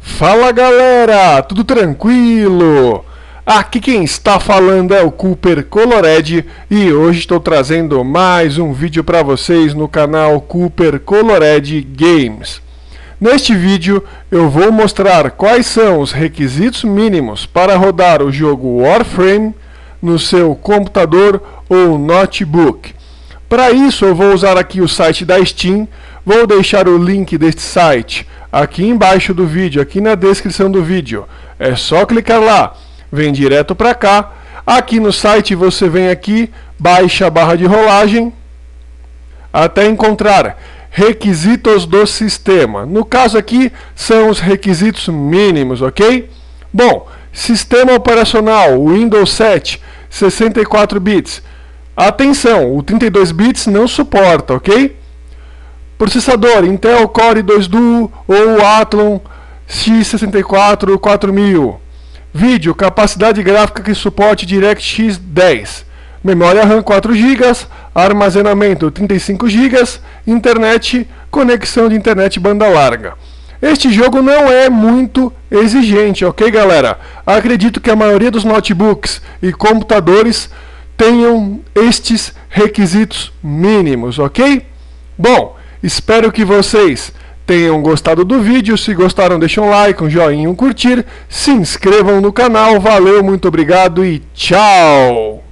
Fala galera, tudo tranquilo? Aqui quem está falando é o Cooper Colored e hoje estou trazendo mais um vídeo para vocês no canal Cooper Colored Games. Neste vídeo eu vou mostrar quais são os requisitos mínimos para rodar o jogo Warframe no seu computador ou notebook. Para isso eu vou usar aqui o site da Steam, vou deixar o link deste site aqui embaixo do vídeo, aqui na descrição do vídeo. É só clicar lá, vem direto para cá. Aqui no site você vem aqui, baixa a barra de rolagem, até encontrar requisitos do sistema. No caso aqui são os requisitos mínimos, ok? Bom, sistema operacional Windows 7, 64 bits. Atenção, o 32 bits não suporta, ok? Processador Intel Core 2 Duo ou Athlon X64 4000. Vídeo, capacidade gráfica que suporte DirectX 10. Memória RAM 4 GB, armazenamento 35 GB, internet, conexão de internet banda larga. Este jogo não é muito exigente, ok galera? Acredito que a maioria dos notebooks e computadores tenham estes requisitos mínimos, ok? Bom, espero que vocês tenham gostado do vídeo. Se gostaram, deixem um like, um joinha, um curtir. Se inscrevam no canal. Valeu, muito obrigado e tchau!